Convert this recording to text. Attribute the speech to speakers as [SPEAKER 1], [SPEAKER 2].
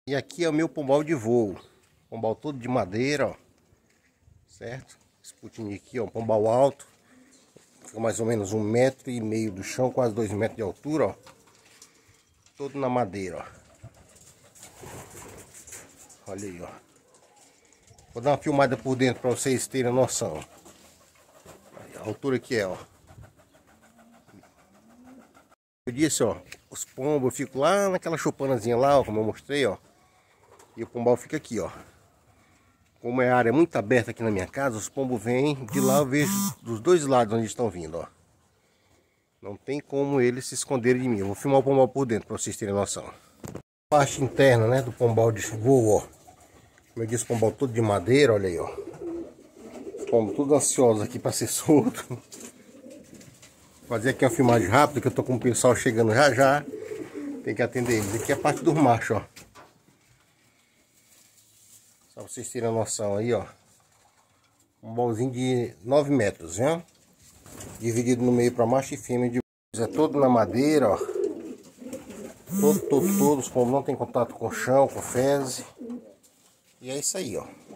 [SPEAKER 1] E aqui é o meu pombal de voo. Pombal todo de madeira, ó. Certo? Sputnik aqui, ó, um pombal alto. Fica mais ou menos 1,5 m do chão, quase 2 metros de altura, ó. Todo na madeira, ó. Olha aí, ó. Vou dar uma filmada por dentro para vocês terem noção. A altura que é, ó. Eu disse, ó, os pombos ficam lá naquela chupanazinha lá, ó, como eu mostrei, ó. E o pombal fica aqui, ó. Como é área muito aberta aqui na minha casa, os pombos vêm de lá, eu vejo dos dois lados onde estão vindo, ó. Não tem como eles se esconderem de mim. Eu vou filmar o pombal por dentro para vocês terem noção. Parte interna, né, do pombal de voo, ó. Como eu disse, pombal todo de madeira, olha aí, ó. Os pombos tudo ansiosos aqui para ser solto. Vou fazer aqui uma filmagem rápida, que eu tô com o pessoal chegando já já. Tem que atender eles. Aqui é a parte dos machos, ó. Só pra vocês terem a noção aí, ó. Um bolzinho de 9 metros, viu? Dividido no meio para macho e fêmea. É todo na madeira, ó. Todo. Os pombos não tem contato com o chão, com fezes. E é isso aí, ó.